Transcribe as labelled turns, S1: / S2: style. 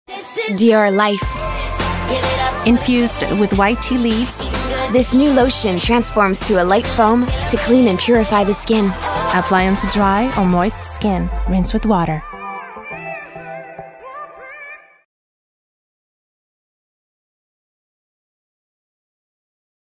S1: Dior Life.
S2: Infused with white tea leaves,
S1: This new lotion transforms to a light foam to clean and purify the skin.
S2: apply onto dry or moist skin. Rinse with water.